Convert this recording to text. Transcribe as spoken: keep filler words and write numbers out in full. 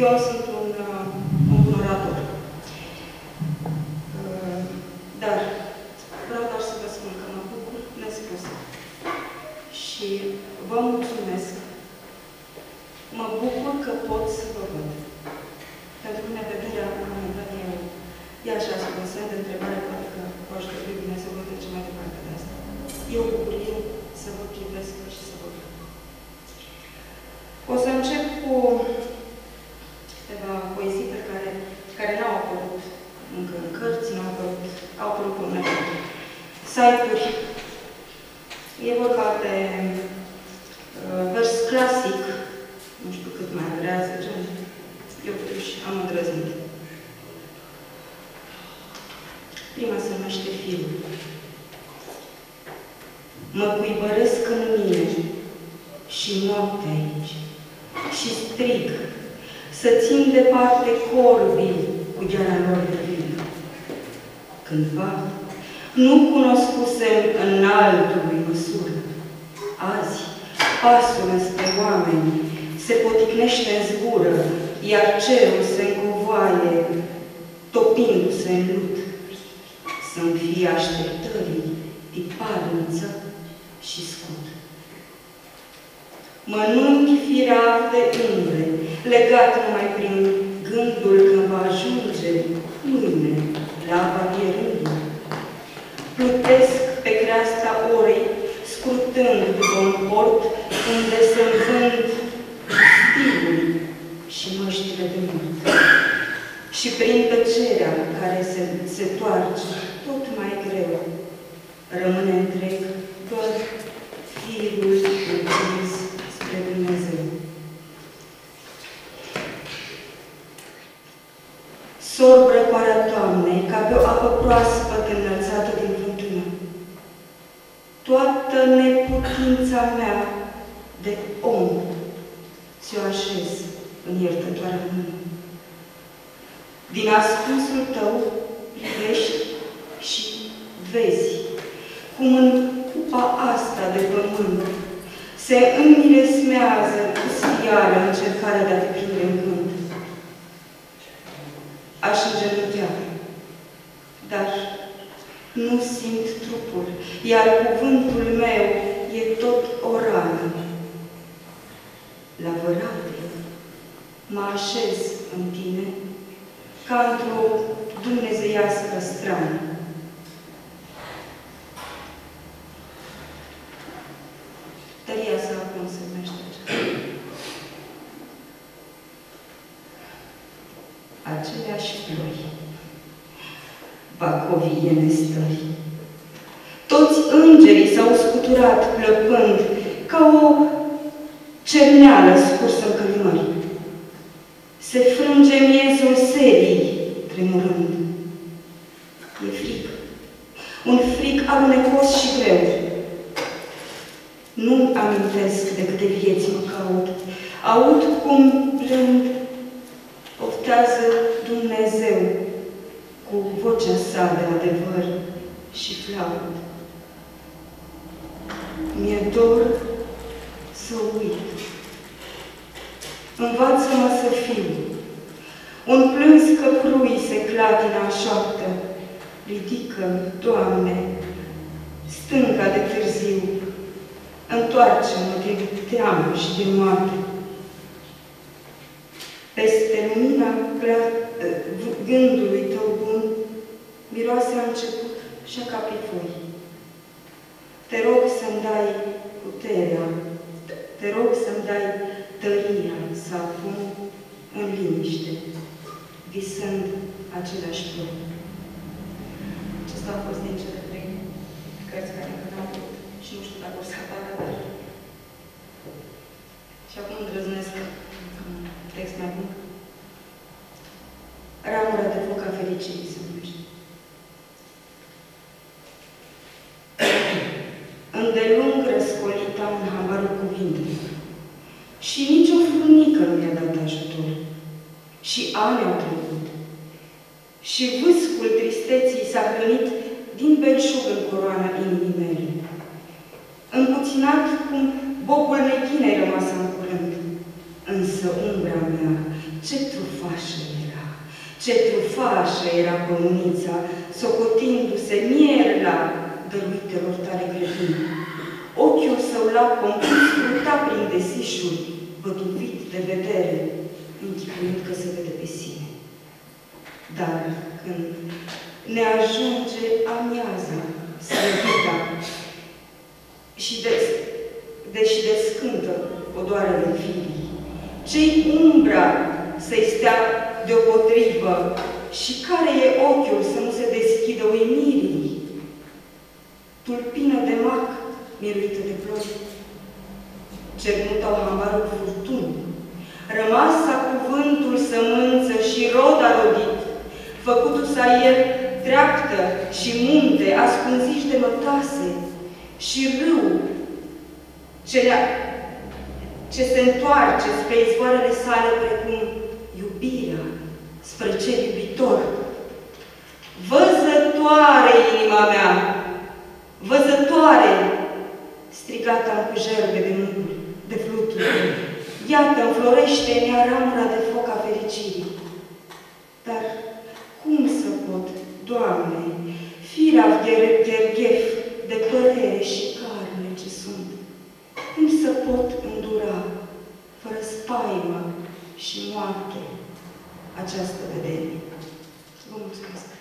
Eu sunt un, uh, un bun orator. Uh, dar vreau doar să vă spun că mă bucur nespus. Și vă mulțumesc. Mă bucur că pot să vă văd. Pentru că nevederea, la un moment dat, eu e așa, sub un semn de întrebare, poate că vă ajută de Dumnezeu să vă trece mai departe de asta. Eu bucurie să vă privesc și să vă văd. O să încep cu câteva poezii pe care, care n-au apărut încă în cărți, n-au apărut, au apărut pe unele site-uri. E vorba de uh, vers clasic, nu știu cât mai durează, gen, eu totuși am îndrăznit. Prima se numește Film. Mă cuibăresc în mine și noapte aici și strig să țin departe corbii cu gheara lor de vin. Cândva nu cunoscusem înaltului măsură. Azi pasul înspre oameni se poticnește în zbură, iar cerul se încovoaie, topindu-se în lut. Să-mi fie așteptării tiparniță și scut. Mănunchi firav de umbre, legat numai prin gândul că va ajunge mâine la avalierândul. Plutesc pe creasta orei, scrutând după un port unde se învând stilul și măștile de mult. Și prin tăcerea care se, se toarce tot mai greu, rămâne întreg doar firul întins spre Dumnezeu. Sorb răcoarea toamnei, ca pe o apă proaspătă înălțată din fântână. Toată neputința mea de om ți-o așez în iertătoarea mână. Din ascunsul tău privești și vezi cum în cupa asta de pământ se înmiresmează cu sfială încercarea de a te prinde în gând. Aș îngenunchea, dar nu simt trupul, iar cuvântul meu e tot o rană. La vărate mă așez în tine ca într-o dumnezeiască strană. Tăria sa acum se numește așa. Aceleași ploi, bacovie nestări. Toți îngerii s-au scuturat plăpând ca o cerneală scursă în călimări. Se frânge miezul serii, tremurând. E fric. Un fric alunecos și greu. Nu amintesc de câte vieți mă caut. Aud cum blând oftează Dumnezeu cu vocea sa de adevăr și flaut. Mi-e dor să uit. Învață-mă să fiu. Un plâns căprui se clatină în șoaptă. Ridică-mi, Doamne, stânca de târziu. Întoarce-mă de teamă și de moarte. Peste lumina gândului tău bun, miroase a început și a capifoi. Te rog să-mi dai puterea, te rog să-mi dai tăria să apun în liniște, visând aceleași ploi. Acesta a fost din cele trei cărți care încă n-am avut și nu știu dacă o să apară, dar... Și acum îndrăznesc un text mai bun. Ramura de foc a fericirii se numește. Îndelung răscolit am în habarul cuvintelor. Și nici o furnică nu mi-a dat ajutor. Și ani au trecut. Și vâscul tristeții s-a hrănit din belșug în coroana inimii mele. Împuținat cum bobul neghinei rămas în curând. Însă umbra mea, ce tu Ce trufașă era pămânița, socotindu-se mierla dăruitelor tale grădini. Ochiul său lacom scruta prin desișuri, văduvit de vedere, închipuind că se vede pe sine. Dar când ne ajunge amiaza, slăvita, și de, deși descântă odoarele firii, ce-i umbra să-i stea deopotrivă și care e ochiul să nu se deschidă uimirii? Tulpină de mac, miruită de ploi, cernut-au hambarul furtuni, rămasa cuvântul sămânță și rod a rodit, făcutu-s-a el dreaptă și munte, ascunziși de mătase, și râu ce, ce se întoarce spre izvoarele sale precum iubirea spre cel iubitor. Văzătoare, inima mea, văzătoare, strigat-am cu gerbe de mânguri, de fluturi. Iată, înflorește în ea ramura de foc a fericirii. Dar cum să pot, Doamne, firav gherghef de părere și carne ce sunt, cum să pot îndura, fără spaimă și moarte, această vedere? Vă mulțumesc!